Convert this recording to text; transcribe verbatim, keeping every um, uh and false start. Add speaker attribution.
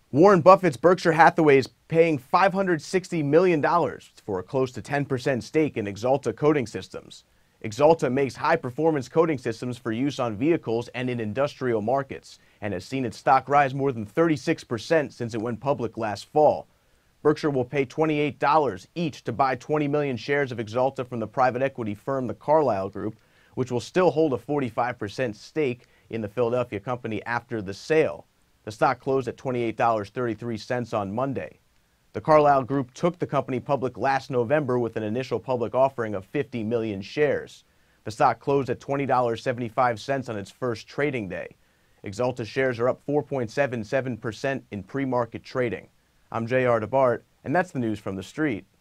Speaker 1: Warren Buffett's Berkshire Hathaway is paying five hundred sixty million dollars for a close to ten percent stake in Axalta Coating Systems. Axalta makes high-performance coating systems for use on vehicles and in industrial markets, and has seen its stock rise more than thirty-six percent since it went public last fall. Berkshire will pay twenty-eight dollars each to buy twenty million shares of Axalta from the private equity firm the Carlyle Group, which will still hold a forty-five percent stake in the Philadelphia company after the sale. The stock closed at twenty-eight dollars and thirty-three cents on Monday. The Carlyle Group took the company public last November with an initial public offering of fifty million shares. The stock closed at twenty dollars and seventy-five cents on its first trading day. Axalta shares are up four point seven seven percent in pre-market trading. I'm J R DeBart, and that's the news from the street.